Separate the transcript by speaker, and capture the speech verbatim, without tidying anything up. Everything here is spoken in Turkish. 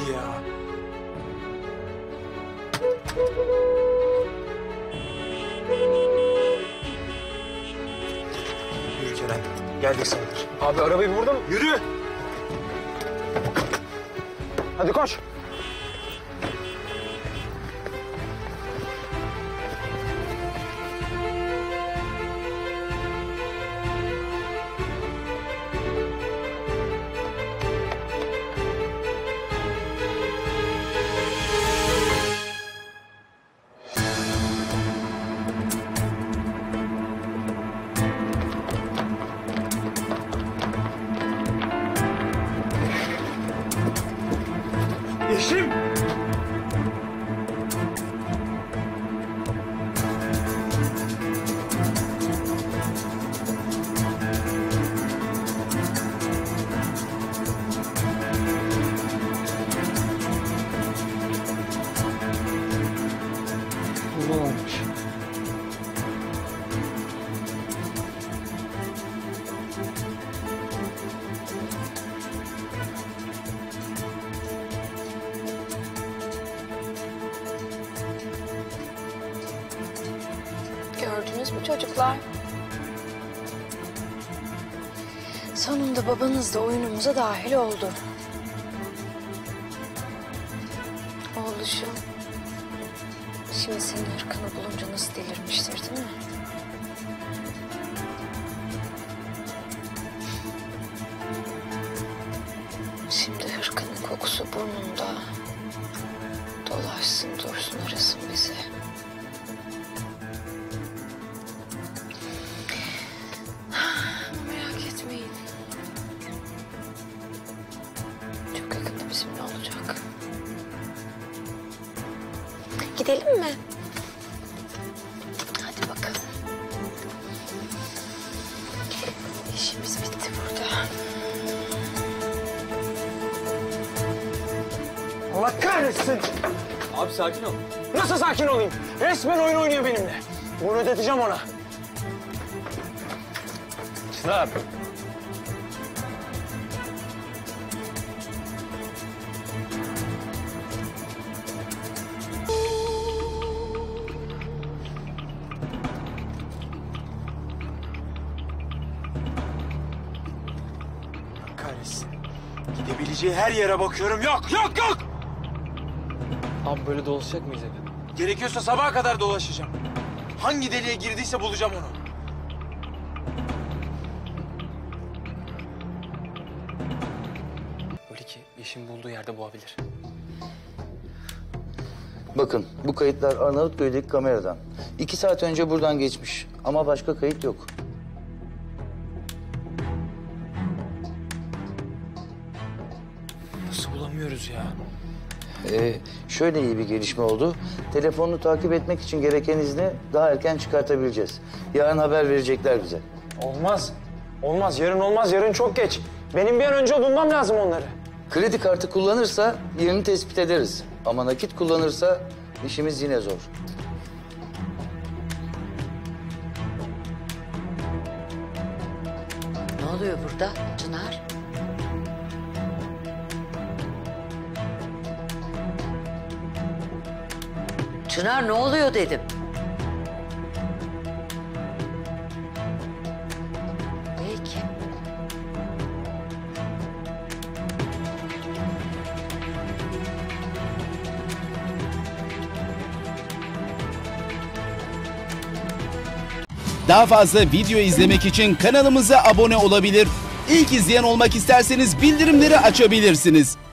Speaker 1: ya. Yürü Kerem. Geldik sayılır.
Speaker 2: Abi arabayı burada mı?
Speaker 1: Yürü.
Speaker 2: Hadi koş.
Speaker 1: Yeşim!
Speaker 2: Burada olmuş.
Speaker 3: Gördünüz mü çocuklar? Sonunda babanız da oyunumuza dahil oldu. Oğluşum, şimdi senin hırkını bulunca nasıl delirmiştir değil mi? Şimdi hırkının kokusu burnunda. Dolaşsın dursun arasın bizi. Merak etmeyin. Çok yakında bizimle olacak. Gidelim mi? Hadi bakalım. İşimiz bitti burada.
Speaker 2: Allah kahretsin.
Speaker 4: Abi sakin ol.
Speaker 2: Nasıl sakin olayım? Resmen oyun oynuyor benimle. Bunu ödeteceğim ona.
Speaker 4: Çınar abi.
Speaker 1: Kahretsin. Gidebileceği her yere bakıyorum. Yok, yok, yok!
Speaker 4: Abi böyle dolaşacak mıyız eve?
Speaker 1: Gerekiyorsa sabaha kadar dolaşacağım. Hangi deliğe girdiyse bulacağım onu.
Speaker 4: Öyle ki Yeşim bulduğu yerde boğabilir.
Speaker 5: Bakın bu kayıtlar Arnavutköy'deki kameradan. İki saat önce buradan geçmiş ama başka kayıt yok.
Speaker 1: Nasıl bulamıyoruz ya?
Speaker 5: Ee, şöyle iyi bir gelişme oldu. Telefonunu takip etmek için gereken izni daha erken çıkartabileceğiz. Yarın haber verecekler bize.
Speaker 2: Olmaz. Olmaz. Yarın olmaz. Yarın çok geç. Benim bir an önce bulmam lazım onları.
Speaker 5: Kredi kartı kullanırsa yerini tespit ederiz. Ama nakit kullanırsa işimiz yine zor.
Speaker 6: Ne oluyor burada Çınar? Çınar ne oluyor dedim. Peki.
Speaker 7: Daha fazla video izlemek için kanalımıza abone olabilir. İlk izleyen olmak isterseniz bildirimleri açabilirsiniz.